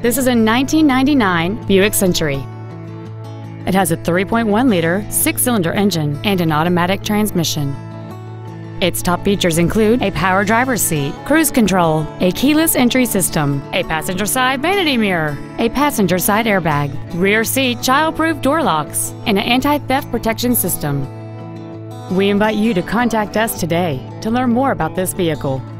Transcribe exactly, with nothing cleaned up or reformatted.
This is a nineteen ninety-nine Buick Century. It has a three point one liter six-cylinder engine and an automatic transmission. Its top features include a power driver's seat, cruise control, a keyless entry system, a passenger side vanity mirror, a passenger side airbag, rear seat child-proof door locks, and an anti-theft protection system. We invite you to contact us today to learn more about this vehicle.